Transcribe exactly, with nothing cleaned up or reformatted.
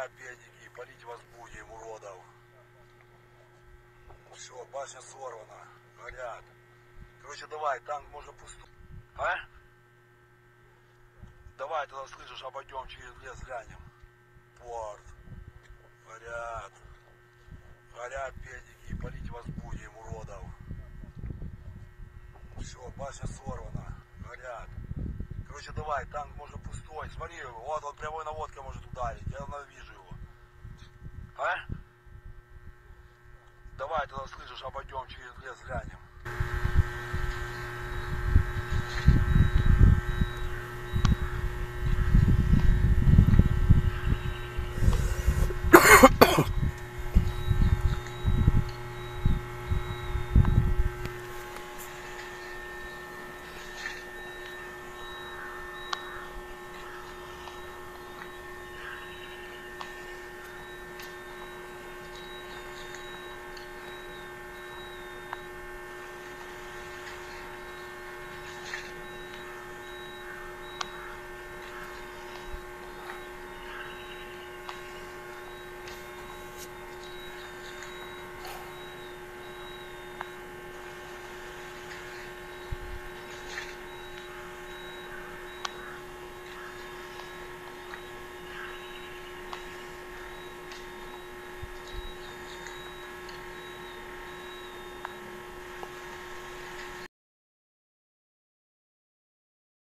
Горят педики, полить вас будем, уродов. Все, башня сорвана. Горят. Короче, давай, танк можно пустой. А? Давай, тогда слышишь, обойдем через лес, глянем. Порт. Горят. Горят педики, полить вас будем, уродов. Все, башня сорвана. Горят. Короче, давай, танк может пустой. Смотри, вот он прямой наводкой может ударить. Я вижу его. А? Давай, тогда слышишь, обойдем через лес, глянем.